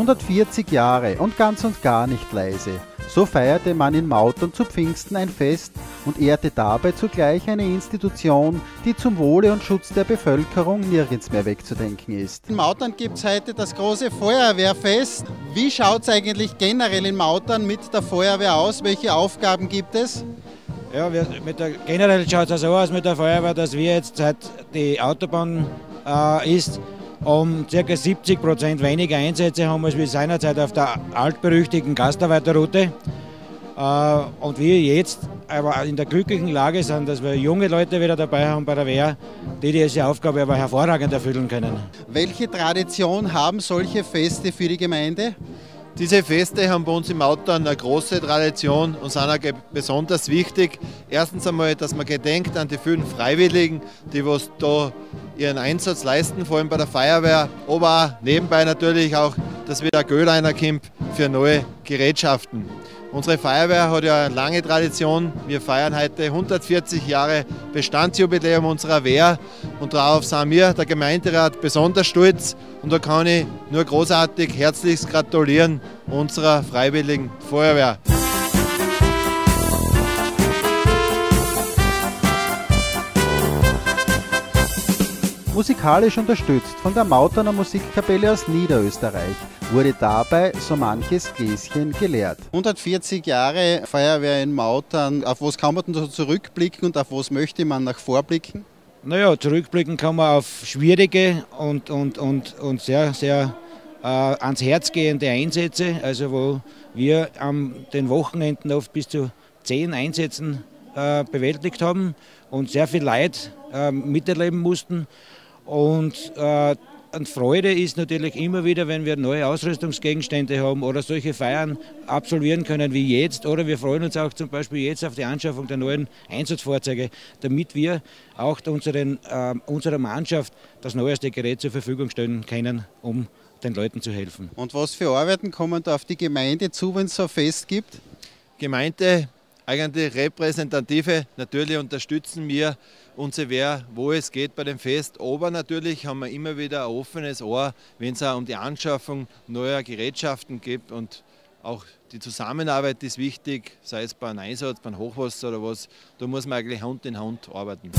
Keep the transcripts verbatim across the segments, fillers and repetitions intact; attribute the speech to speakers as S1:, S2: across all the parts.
S1: hundertvierzig Jahre und ganz und gar nicht leise. So feierte man in Mautern zu Pfingsten ein Fest und ehrte dabei zugleich eine Institution, die zum Wohle und Schutz der Bevölkerung nirgends mehr wegzudenken ist.
S2: In Mautern gibt es heute das große Feuerwehrfest. Wie schaut es eigentlich generell in Mautern mit der Feuerwehr aus? Welche Aufgaben gibt es?
S3: Ja, wir, mit der, generell schaut es so aus mit der Feuerwehr, dass wir jetzt, seit die Autobahn äh, ist, um ca. siebzig Prozent weniger Einsätze haben als wir seinerzeit auf der altberüchtigten Gastarbeiterroute. Äh, und wir jetzt aber in der glücklichen Lage sind, dass wir junge Leute wieder dabei haben bei der Wehr, die diese Aufgabe aber hervorragend erfüllen können.
S2: Welche Tradition haben solche Feste für die Gemeinde?
S4: Diese Feste haben bei uns in Mautern eine große Tradition und sind auch besonders wichtig. Erstens einmal, dass man gedenkt an die vielen Freiwilligen, die was da ihren Einsatz leisten, vor allem bei der Feuerwehr, aber auch nebenbei natürlich auch, dass wieder Geld reinkommt für neue Gerätschaften. Unsere Feuerwehr hat ja eine lange Tradition. Wir feiern heute hundertvierzig Jahre Bestandsjubiläum unserer Wehr und darauf sind wir, der Gemeinderat, besonders stolz. Und da kann ich nur großartig herzlichst gratulieren unserer Freiwilligen Feuerwehr.
S1: Musikalisch unterstützt von der Mauterner Musikkapelle aus Niederösterreich wurde dabei so manches Gläschen geleert.
S2: hundertvierzig Jahre Feuerwehr in Mautern. Auf was kann man denn so zurückblicken und auf was möchte man nach vorblicken?
S3: Naja, zurückblicken kann man auf schwierige und, und, und, und sehr, sehr äh, ans Herz gehende Einsätze, also wo wir an den Wochenenden oft bis zu zehn Einsätzen äh, bewältigt haben und sehr viel Leid äh, miterleben mussten. Und äh, Und Freude ist natürlich immer wieder, wenn wir neue Ausrüstungsgegenstände haben oder solche Feiern absolvieren können wie jetzt. Oder wir freuen uns auch zum Beispiel jetzt auf die Anschaffung der neuen Einsatzfahrzeuge, damit wir auch unseren, äh, unserer Mannschaft das neueste Gerät zur Verfügung stellen können, um den Leuten zu helfen.
S2: Und was für Arbeiten kommen da auf die Gemeinde zu, wenn es so ein Fest gibt?
S4: Gemeinde, eigentlich repräsentative, natürlich unterstützen wir unsere Wehr, wo es geht bei dem Fest. Aber natürlich haben wir immer wieder ein offenes Ohr, wenn es auch um die Anschaffung neuer Gerätschaften geht. Und auch die Zusammenarbeit ist wichtig, sei es beim Einsatz, beim Hochwasser oder was. Da muss man eigentlich Hand in Hand arbeiten.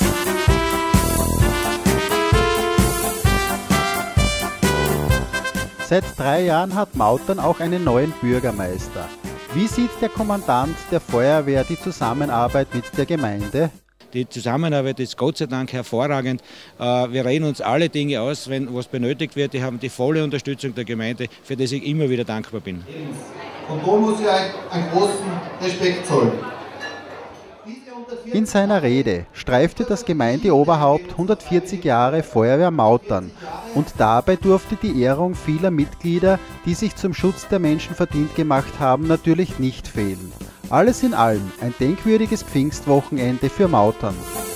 S1: Seit drei Jahren hat Mautern auch einen neuen Bürgermeister. Wie sieht der Kommandant der Feuerwehr die Zusammenarbeit mit der Gemeinde?
S3: Die Zusammenarbeit ist Gott sei Dank hervorragend. Wir reden uns alle Dinge aus, wenn was benötigt wird. Die haben die volle Unterstützung der Gemeinde, für die ich immer wieder dankbar bin.
S5: Und da muss ich euch einen großen Respekt zollen.
S1: In seiner Rede streifte das Gemeindeoberhaupt hundertvierzig Jahre Feuerwehr Mautern und dabei durfte die Ehrung vieler Mitglieder, die sich zum Schutz der Menschen verdient gemacht haben, natürlich nicht fehlen. Alles in allem ein denkwürdiges Pfingstwochenende für Mautern.